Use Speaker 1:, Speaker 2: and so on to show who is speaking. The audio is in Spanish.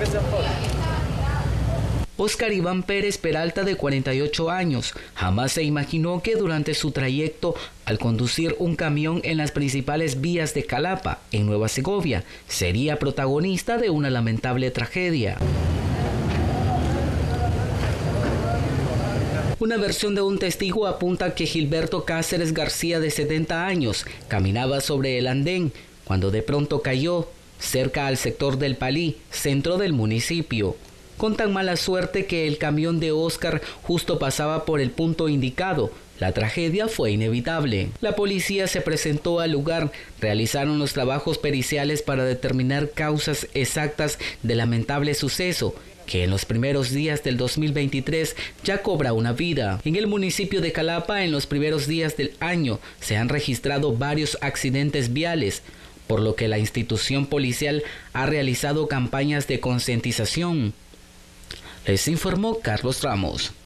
Speaker 1: Óscar Iván Pérez Peralta, de 48 años, jamás se imaginó que durante su trayecto al conducir un camión en las principales vías de Calapa, en Nueva Segovia, sería protagonista de una lamentable tragedia. Una versión de un testigo apunta que Gilberto Cáceres García, de 70 años, caminaba sobre el andén cuando de pronto cayó cerca al sector del Palí, centro del municipio, con tan mala suerte que el camión de Óscar justo pasaba por el punto indicado. La tragedia fue inevitable. La policía se presentó al lugar, realizaron los trabajos periciales para determinar causas exactas del lamentable suceso, que en los primeros días del 2023 ya cobra una vida. En el municipio de Calapa, en los primeros días del año, se han registrado varios accidentes viales, por lo que la institución policial ha realizado campañas de concientización. Les informó Carlos Ramos.